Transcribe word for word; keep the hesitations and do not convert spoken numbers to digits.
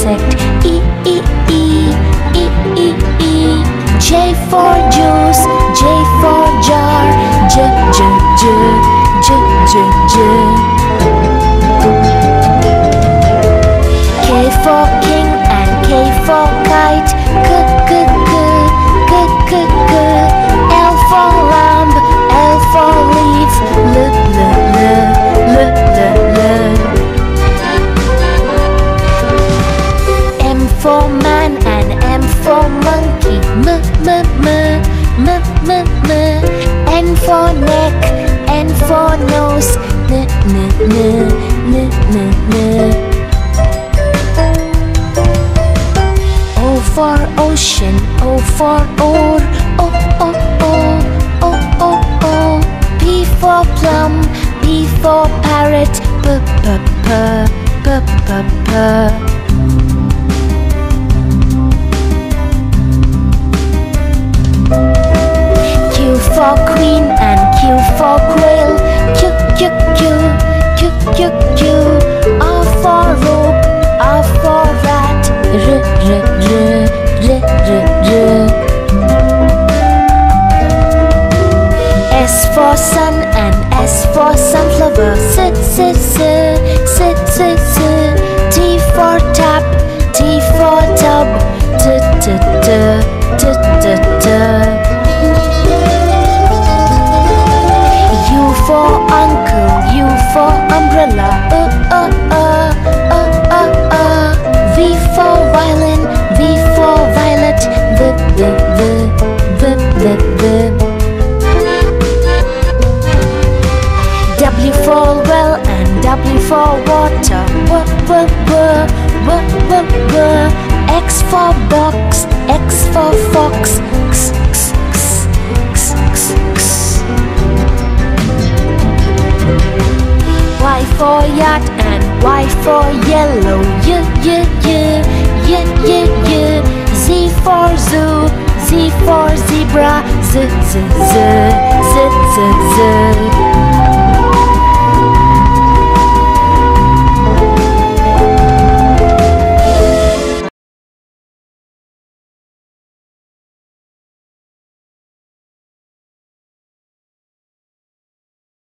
insect. E, E, E, E, E, E. J for juice, J for jar. J, J, J, J, J, J. K for king and K for kite. K, K, K, K, K, K. L for lamb, L for leaf. L, L, L, L, L, L. M for man and M for monkey. M, M, M, M, M, M. N for neck, N for nose. N, N, N, N, N, N. O for ocean, O for oar. O, O, O, O, O, O. P for plum, P for parrot. P, P, P, P, P, P. Q for queen and Q for quail. Q, Q, Q, Q, Q, Q. R for rope, R for rat. R, R, R, R, R, R. S for sun and S for sunflower. S, S, S, S, S, S. T for tap, T for tub. T, T, T, T, T, T. U for uncle, U for umbrella. Uh, uh, uh, uh, uh, uh. V for violin, V for violet. V, V, V, V, V, V. W for well and W for water. W, W, W, W, W, W. X for box, X for fox. X, X, X, X, X, X. Y for yacht and Y for yellow. Y, Y, Y, Y, Y, Y. Z for zoo, Z for zebra. Z, Z, Z, Z, Z, Z.